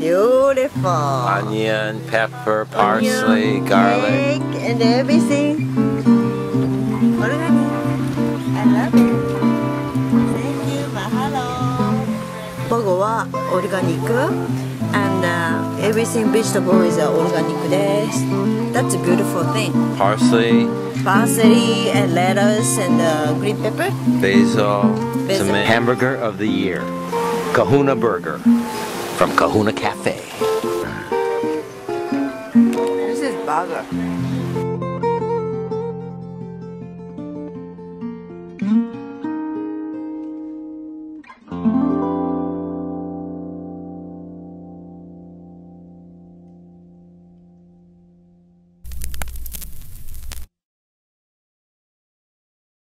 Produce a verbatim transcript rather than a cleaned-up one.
Beautiful. Onion, pepper, parsley, Onion, garlic. egg, and everything. Organic. I love it. Thank you. Mahalo. Bogo wa organic, and uh, everything vegetable is uh, organic. Desu. That's a beautiful thing. Parsley, Parsley and lettuce and uh, green pepper. basil. Basil. Some hamburger of the year. Kahuna Burger from Kahuna Cafe. This is burger.